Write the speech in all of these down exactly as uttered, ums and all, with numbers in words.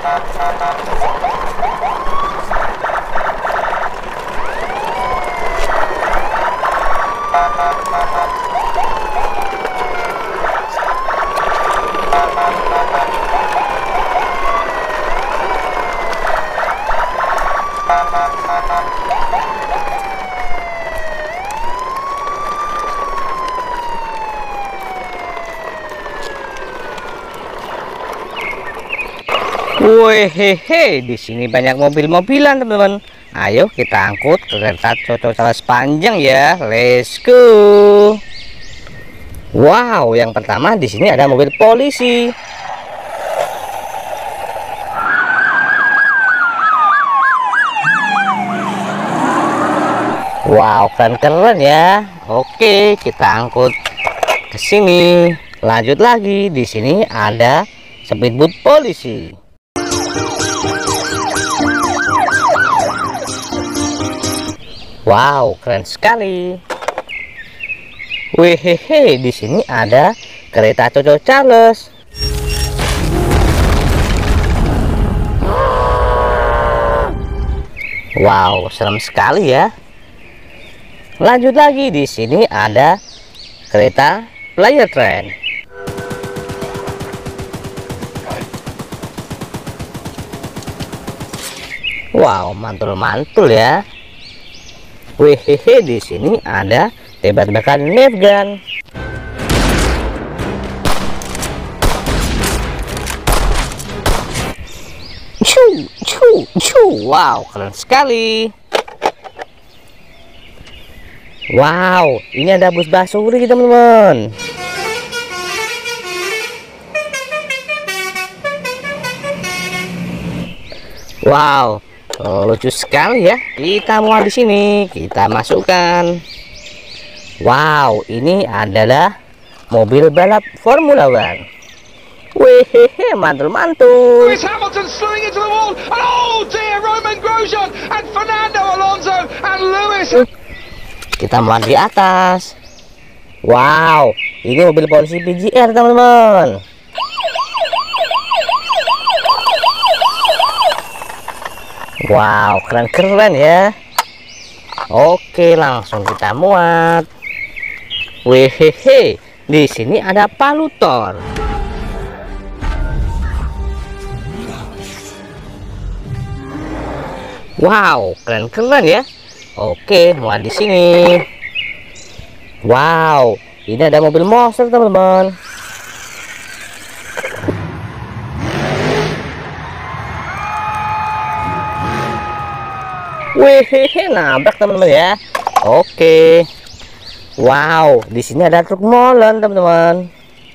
Wehehe, di sini banyak mobil-mobilan teman-teman. Ayo kita angkut ke kereta cocok calas panjang ya. Let's go. Wow, yang pertama di sini ada mobil polisi. Wow, keren-keren ya. Oke, kita angkut ke sini. Lanjut lagi, di sini ada speedboat polisi. Wow, keren sekali. Wehehe, di sini ada kereta Coco Charles. Wow, serem sekali ya. Lanjut lagi, di sini ada kereta Flyer Train. Wow, mantul-mantul ya. Wehehe, di sini ada tebak-tebakan Nerf gun. Cu, cu, cu. Wow, keren sekali. Wow, ini ada bus basuri teman-teman. Wow. Oh, lucu sekali ya. Kita muat di sini, kita masukkan. Wow, ini adalah mobil balap Formula One. Wehehe, mantul-mantul. Lewis Hamilton slewing into the wall, and oh dear, Roman Grosjean and Fernando Alonso and Lewis. Kita muat di atas. Wow, ini mobil polisi P G R teman-teman. Wow, keren-keren ya. Oke, langsung kita muat. Wehehe, di sini ada palutor. Wow, keren-keren ya. Oke, muat di sini. Wow, ini ada mobil monster teman-teman. Wehehe, nabrak teman-teman ya. Oke. Wow, di sini ada truk molen teman-teman.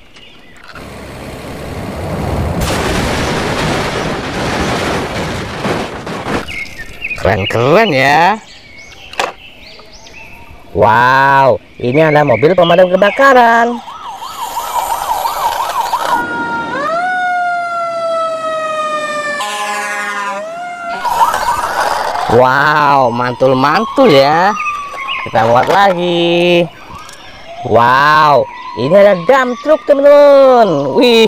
Keren-keren ya. Wow, ini ada mobil pemadam kebakaran. Wow, mantul-mantul ya. Kita buat lagi. Wow, ini ada dump truck teman-teman. Wih.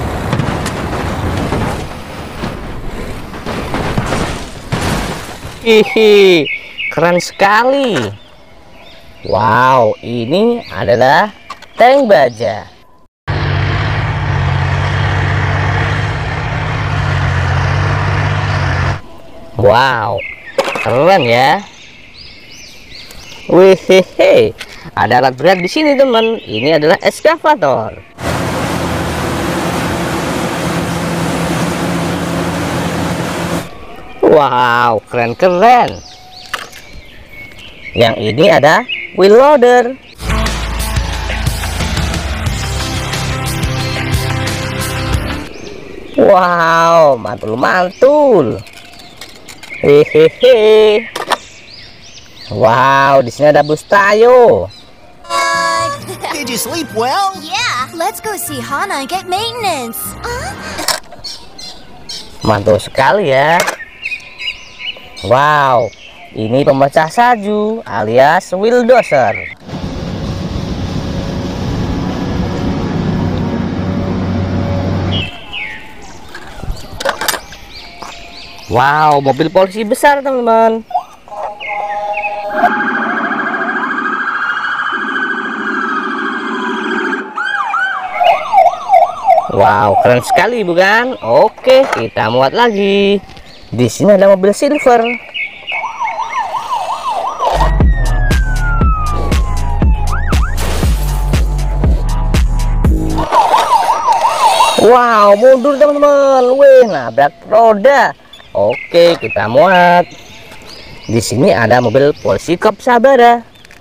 Hihi, keren sekali. Wow, ini adalah tank baja. Wow, keren ya. Wih, ada alat berat di sini teman. Ini adalah eskavator. Wow, keren-keren. Yang ini ada wheel loader. Wow, mantul-mantul. Hehehe. Wow, di sini ada bus Tayo. Did you sleep well? Yeah, let's go see Hana and get maintenance. Huh? Mantul sekali ya. Wow, ini pemecah salju alias wheeldozer. Wow, mobil polisi besar teman-teman. Wow, keren sekali bukan? Oke, kita muat lagi. Di sini ada mobil silver. Wow, mundur teman-teman. Wih, nabrak roda. Oke, kita muat. Di sini ada mobil polisi Kop Sabara.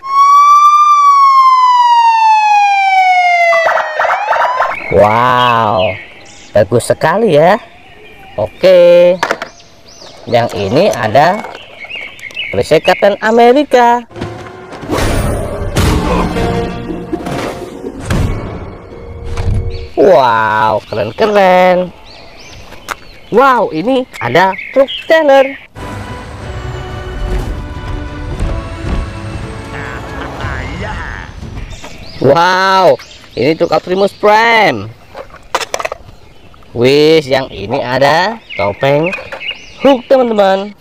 Wow, bagus sekali ya. Oke, yang ini ada polisi Kapten Amerika. Wow, keren-keren. Wow, ini ada truk trailer. Wow, ini truk Optimus Prime. Wis, yang ini ada topeng Hulk teman-teman.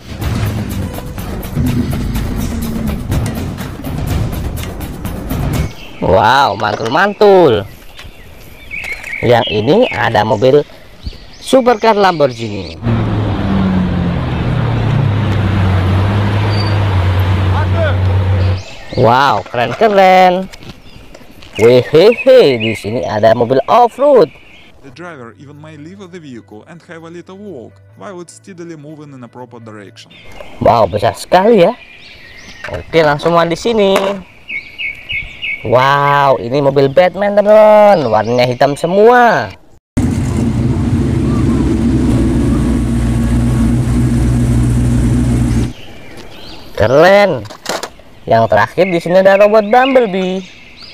Wow, mantul-mantul. Yang ini ada mobil supercar Lamborghini. Wow, keren-keren. Wehehe, di sini ada mobil off-road. The driver even may leave the vehicle and have a little walk while it's steadily moving in a proper direction. Wow, besar sekali ya. Oke, langsung di sini. Wow, ini mobil Batman teman-teman, warnanya hitam semua. Keren. Yang terakhir di sini ada robot Bumblebee.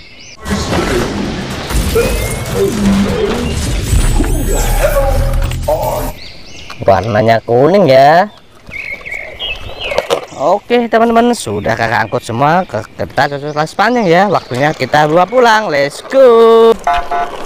Warnanya kuning ya. Oke teman-teman, sudah kakak angkut semua ke kereta cocok kelas panjang ya. Waktunya kita bawa pulang. Let's go.